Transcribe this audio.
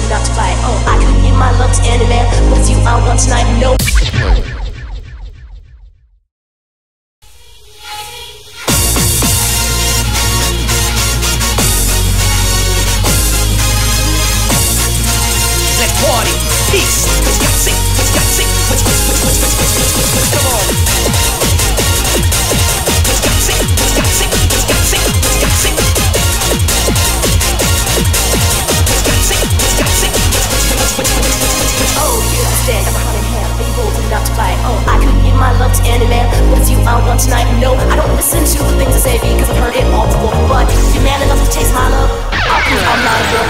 not to fight. Oh, I couldn't give my love to any man, but it's you I want tonight. No. Let's party, peace. Let's got sick, let's got sick. Let's come on. Let's got sick, let's got sick, let's got sick, let's got sick. Oh, you understand, I'm a hot in hell, but you both are not to fight. Oh, I couldn't give my love to any man, but it's you I want tonight. No, I don't listen to the things I say because I've heard it all before. But if you're man enough to taste my love, I'll prove I'm not a girl.